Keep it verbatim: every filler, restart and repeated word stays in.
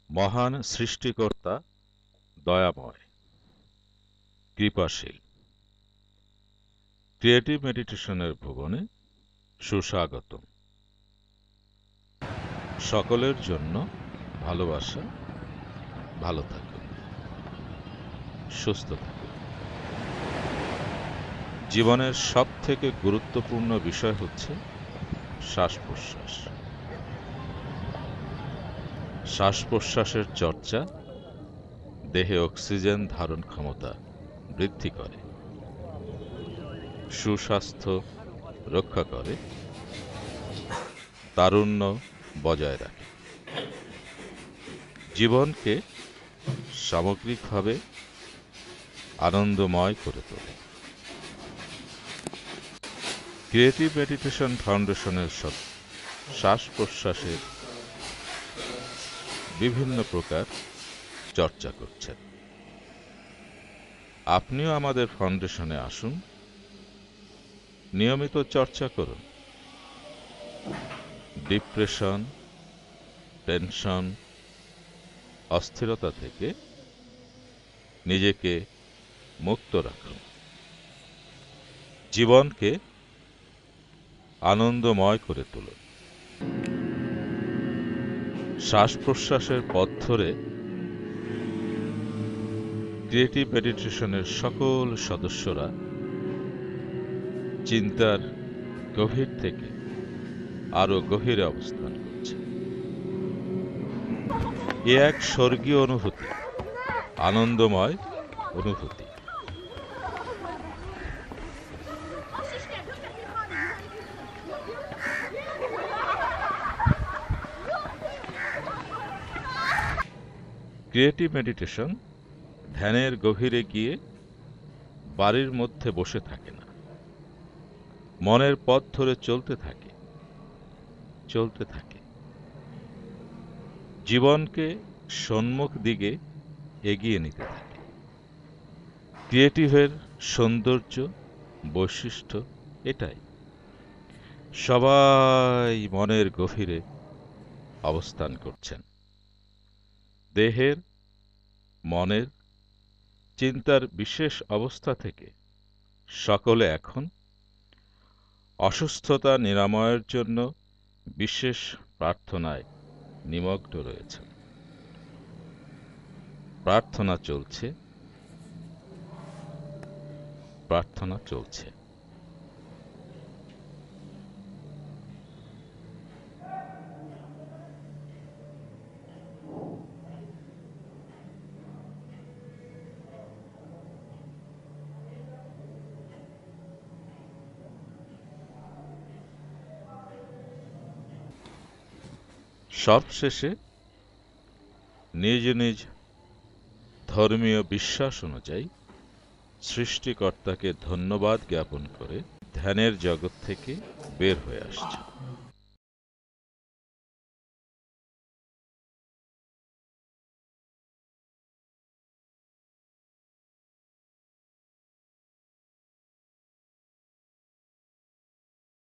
মহান সৃষ্টিকর্তা দয়াময়, কৃপাশীল। ক্রিয়েটিভ মেডিটেশনের ভুবনে সুস্বাগতম। সকলের জন্য ভালোবাসা। ভালো থাকুন, সুস্থ থাকুন। জীবনের সব থেকে গুরুত্বপূর্ণ বিষয় হচ্ছে শ্বাস প্রশ্বাস। শ্বাস প্রশ্বাসের চর্চা দেহে অক্সিজেন ধারণ ক্ষমতা বৃদ্ধি করে, সুস্বাস্থ্য রক্ষা করে, তারুণ্য বজায় রাখে, জীবনকে সামগ্রিকভাবে আনন্দময় করে তোলে। ক্রিয়েটিভ মেডিটেশন ফাউন্ডেশনের শ্বাস প্রশ্বাসের বিভিন্ন প্রকার চর্চা করছেন। আপনিও আমাদের ফাউন্ডেশনে আসুন, নিয়মিত চর্চা করুন। ডিপ্রেশন, টেনশন, অস্থিরতা থেকে নিজেকে মুক্ত রাখুন, জীবনকে আনন্দময় করে তুলুন। শ্বাস প্রশ্বাসের পথ ধরে ক্রিয়েটিভ মেডিটেশনের সকল সদস্যরা চিন্তার গভীর থেকে আরো গভীরে অবস্থান করছে। এ এক স্বর্গীয় অনুভূতি, আনন্দময় অনুভূতি। ক্রিয়েটিভ মেডিটেশন ধ্যানের গভীরে গিয়ে বাড়ির মধ্যে বসে থাকে না, মনের পথ ধরে চলতে থাকে চলতে থাকে জীবনকে সম্মুখ দিকে এগিয়ে নিতে থাকে। ক্রিয়েটিভের সৌন্দর্য, বৈশিষ্ট্য এটাই, সবাই মনের গভীরে অবস্থান করছেন। দেহের, মনের, চিন্তার বিশেষ অবস্থা থেকে সকলে এখন অসুস্থতা নিরাময়ের জন্য বিশেষ প্রার্থনায় নিমগ্ন রয়েছে। প্রার্থনা চলছে, প্রার্থনা চলছে। সবশেষে নিজ নিজ ধর্মীয় বিশ্বাস অনুযায়ী সৃষ্টিকর্তাকে ধন্যবাদ জ্ঞাপন করে ধ্যানের জগৎ থেকে বের হয়ে আসছে।